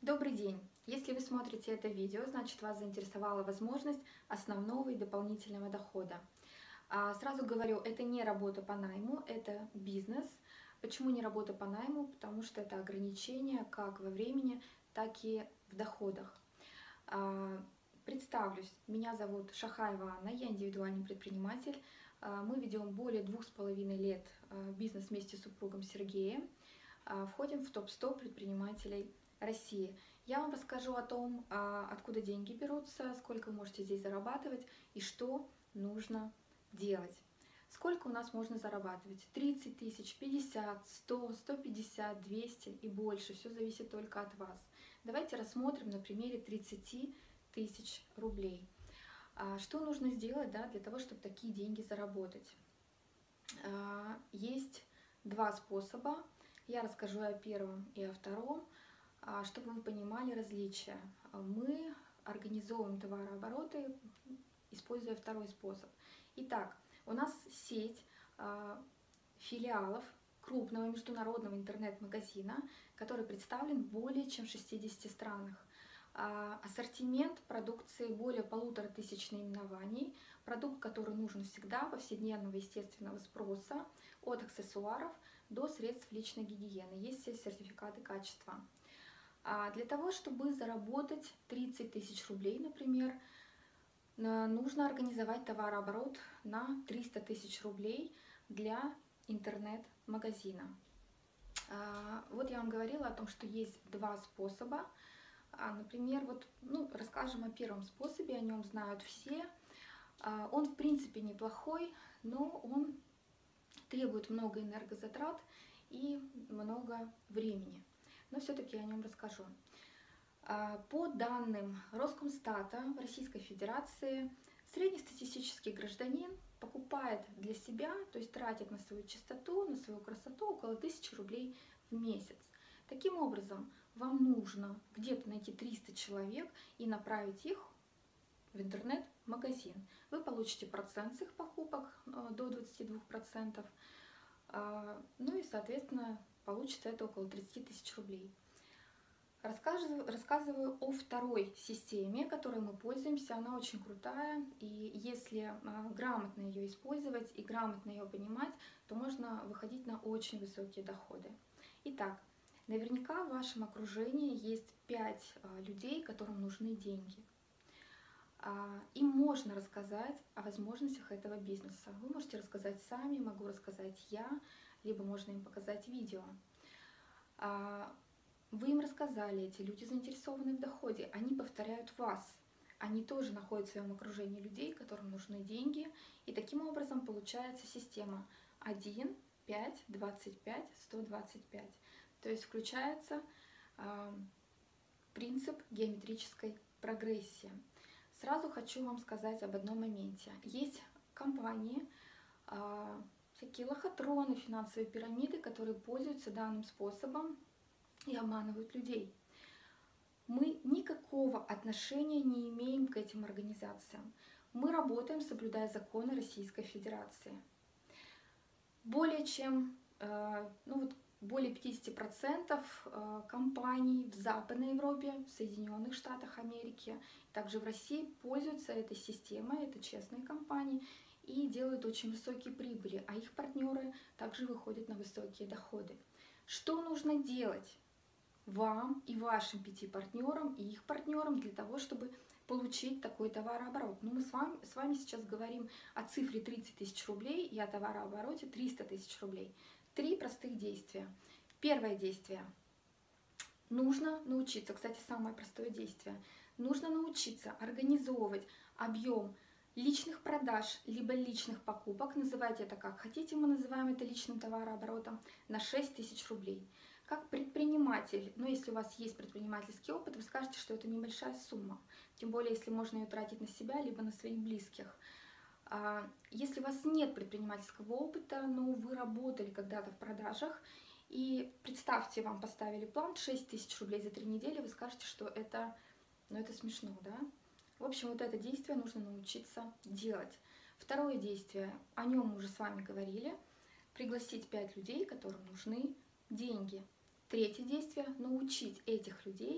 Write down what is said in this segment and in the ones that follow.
Добрый день! Если вы смотрите это видео, значит вас заинтересовала возможность основного и дополнительного дохода. Сразу говорю, это не работа по найму, это бизнес. Почему не работа по найму? Потому что это ограничение как во времени, так и в доходах. Представлюсь, меня зовут Шахаева Анна, я индивидуальный предприниматель. Мы ведем более 2,5 лет бизнес вместе с супругом Сергеем. Входим в топ-100 предпринимателей России. Я вам расскажу о том, откуда деньги берутся, сколько вы можете здесь зарабатывать и что нужно делать. Сколько у нас можно зарабатывать? 30 тысяч, 50, 100, 150, 200 и больше. Все зависит только от вас. Давайте рассмотрим на примере 30 тысяч рублей. Что нужно сделать, для того, чтобы такие деньги заработать? Есть два способа. Я расскажу о первом и о втором, чтобы вы понимали различия. Мы организовываем товарообороты, используя второй способ. Итак, у нас сеть филиалов крупного международного интернет-магазина, который представлен в более чем 60 странах. Ассортимент продукции более 1500 наименований, продукт, который нужен всегда, повседневного естественного спроса, от аксессуаров до средств личной гигиены. Есть все сертификаты качества. Для того, чтобы заработать 30 тысяч рублей, например, нужно организовать товарооборот на 300 тысяч рублей для интернет-магазина. Вот я вам говорила о том, что есть два способа. Например, расскажем о первом способе, о нем знают все. Он в принципе неплохой, но он требует много энергозатрат и много времени. Но все-таки о нем расскажу. По данным Роскомстата в Российской Федерации, среднестатистический гражданин покупает для себя, то есть тратит на свою чистоту, на свою красоту около 1000 рублей в месяц. Таким образом, вам нужно где-то найти 300 человек и направить их в интернет-магазин. Вы получите процент с их покупок до 22%, ну и, соответственно, получится это около 30 тысяч рублей. Рассказываю о второй системе, которой мы пользуемся. Она очень крутая, и если грамотно ее использовать и грамотно ее понимать, то можно выходить на очень высокие доходы. Итак, наверняка в вашем окружении есть 5 людей, которым нужны деньги. Им можно рассказать о возможностях этого бизнеса. Вы можете рассказать сами, могу рассказать я, либо можно им показать видео. Вы им рассказали, эти люди заинтересованы в доходе, они повторяют вас. Они тоже находят в своем окружении людей, которым нужны деньги. И таким образом получается система 1, 5, 25, 125. То есть включается принцип геометрической прогрессии. Сразу хочу вам сказать об одном моменте. Есть компании, всякие лохотроны, финансовые пирамиды, которые пользуются данным способом и обманывают людей. Мы никакого отношения не имеем к этим организациям. Мы работаем, соблюдая законы Российской Федерации. Более 50% компаний в Западной Европе, в Соединенных Штатах Америки, также в России пользуются этой системой, это честные компании, и делают очень высокие прибыли, а их партнеры также выходят на высокие доходы. Что нужно делать вам и вашим 5 партнерам и их партнерам для того, чтобы получить такой товарооборот? Мы с вами сейчас говорим о цифре 30 тысяч рублей и о товарообороте 300 тысяч рублей. 3 простых действия. Первое действие. Нужно научиться, кстати, самое простое действие. Нужно научиться организовывать объем личных продаж, либо личных покупок, называйте это как хотите, мы называем это личным товарооборотом, на 6 тысяч рублей. Как предприниматель, если у вас есть предпринимательский опыт, вы скажете, что это небольшая сумма, тем более, если можно ее тратить на себя, либо на своих близких. Если у вас нет предпринимательского опыта, но вы работали когда-то в продажах, и представьте, вам поставили план 6 тысяч рублей за 3 недели, вы скажете, что это смешно, да? В общем, вот это действие нужно научиться делать. Второе действие, о нем мы уже с вами говорили, пригласить 5 людей, которым нужны деньги. Третье действие, научить этих людей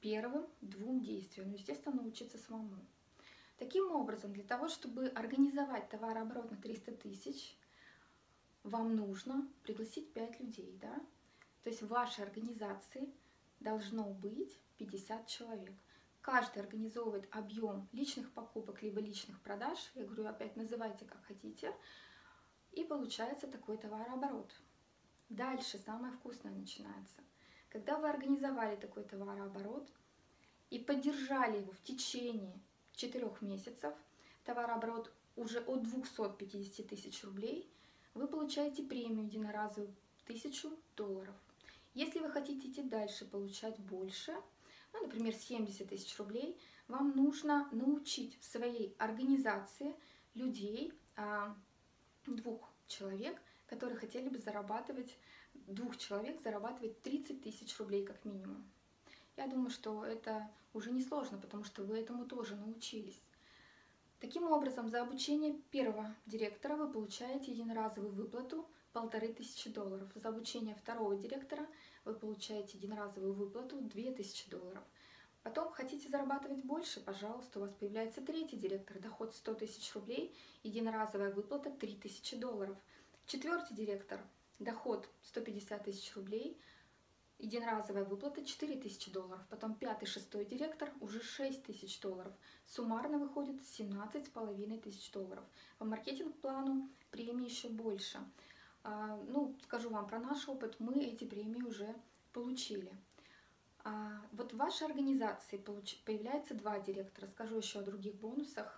первым двум действиям, ну, естественно, научиться самому. Таким образом, для того, чтобы организовать товарооборот на 300 тысяч, вам нужно пригласить 5 людей, да? То есть в вашей организации должно быть 50 человек. Каждый организовывает объем личных покупок либо личных продаж, я говорю, опять называйте как хотите, и получается такой товарооборот. Дальше самое вкусное начинается. Когда вы организовали такой товарооборот и поддержали его в течение 4 месяцев, товарооборот уже от 250 тысяч рублей, вы получаете премию единоразовую $1000. Если вы хотите идти дальше, получать больше, ну, например, 70 тысяч рублей, вам нужно научить в своей организации людей, 2 человек, которые хотели бы зарабатывать, 2 человек зарабатывать 30 тысяч рублей как минимум. Я думаю, что это уже не сложно, потому что вы этому тоже научились. Таким образом, за обучение первого директора вы получаете единоразовую выплату $1500. За обучение второго директора вы получаете единоразовую выплату $2000. Потом хотите зарабатывать больше, пожалуйста, у вас появляется третий директор, доход 100 тысяч рублей, единоразовая выплата $3000. Четвертый директор, доход 150 тысяч рублей, единоразовая выплата $4000. Потом пятый, шестой директор уже $6000. Суммарно выходит $17,500. По маркетинг-плану премии еще больше. Ну, скажу вам про наш опыт, мы эти премии уже получили. Вот в вашей организации появляется 2 директора. Скажу еще о других бонусах.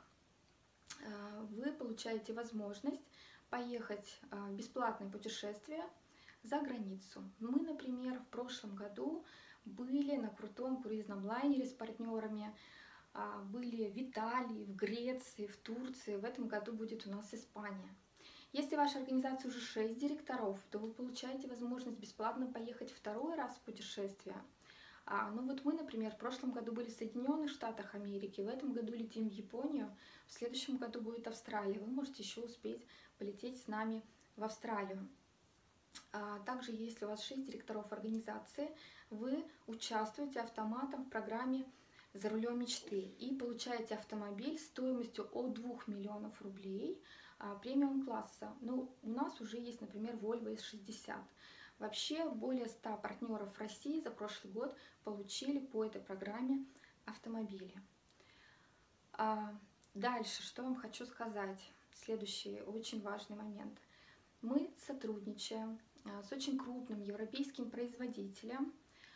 Вы получаете возможность поехать в бесплатное путешествие за границу. Мы, например, в прошлом году были на крутом круизном лайнере с партнерами, были в Италии, в Греции, в Турции. В этом году будет у нас Испания. Если в вашей организации уже 6 директоров, то вы получаете возможность бесплатно поехать второй раз в путешествие. Ну вот мы, например, в прошлом году были в Соединенных Штатах Америки, в этом году летим в Японию, в следующем году будет Австралия. Вы можете еще успеть полететь с нами в Австралию. Также, если у вас 6 директоров организации, вы участвуете автоматом в программе «За рулем мечты» и получаете автомобиль стоимостью от 2 миллионов рублей премиум-класса. Ну, у нас уже есть, например, Volvo S60. Вообще, более 100 партнеров в России за прошлый год получили по этой программе автомобили. Дальше, что я вам хочу сказать. Следующий очень важный момент. Мы сотрудничаем с очень крупным европейским производителем,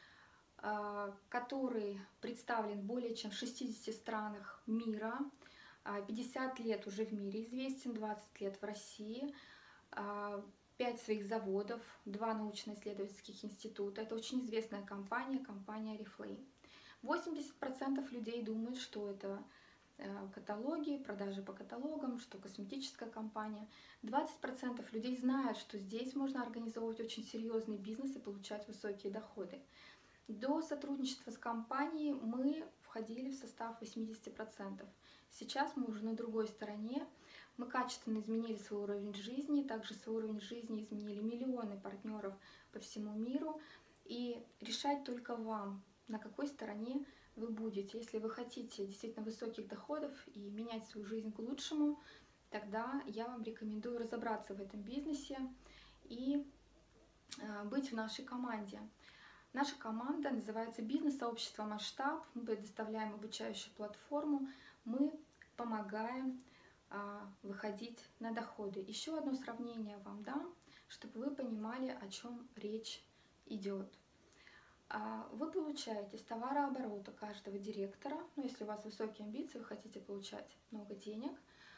который представлен более чем в 60 странах мира, 50 лет уже в мире известен, 20 лет в России, 5 своих заводов, 2 научно-исследовательских института. Это очень известная компания, компания Oriflame. 80% людей думают, что это каталоги, продажи по каталогам, что косметическая компания. 20% людей знают, что здесь можно организовывать очень серьезный бизнес и получать высокие доходы. До сотрудничества с компанией мы входили в состав 80%. Сейчас мы уже на другой стороне. Мы качественно изменили свой уровень жизни, также свой уровень жизни изменили миллионы партнеров по всему миру. И решать только вам, на какой стороне вы будете. Если вы хотите действительно высоких доходов и менять свою жизнь к лучшему, тогда я вам рекомендую разобраться в этом бизнесе и быть в нашей команде. Наша команда называется «Бизнес-сообщество Масштаб». Мы предоставляем обучающую платформу, мы помогаем выходить на доходы. Еще одно сравнение вам дам, чтобы вы понимали, о чем речь идет. Вы получаете с товарооборота каждого директора, ну, если у вас высокие амбиции, вы хотите получать много денег,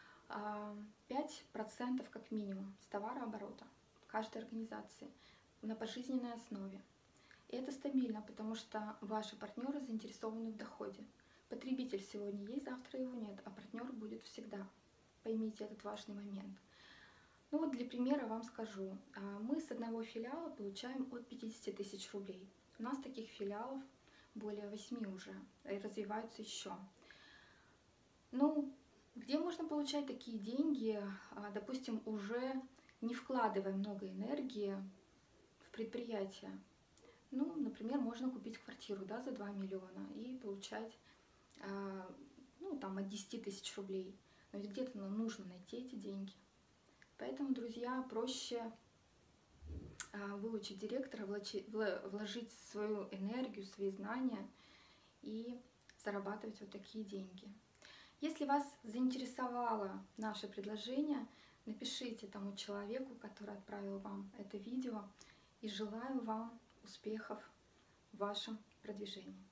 5% как минимум с товарооборота каждой организации на пожизненной основе. И это стабильно, потому что ваши партнеры заинтересованы в доходе. Потребитель сегодня есть, завтра его нет, а партнер будет всегда. Поймите этот важный момент. Ну вот для примера вам скажу. Мы с одного филиала получаем от 50 тысяч рублей. У нас таких филиалов более 8 уже, и развиваются еще. Ну, где можно получать такие деньги, допустим, уже не вкладывая много энергии в предприятие? Ну, например, можно купить квартиру, да, за 2 миллиона и получать, ну, там, от 10 тысяч рублей. Но ведь где-то нам нужно найти эти деньги. Поэтому, друзья, проще выучить директора, вложить свою энергию, свои знания и зарабатывать вот такие деньги. Если вас заинтересовало наше предложение, напишите тому человеку, который отправил вам это видео, и желаю вам успехов в вашем продвижении.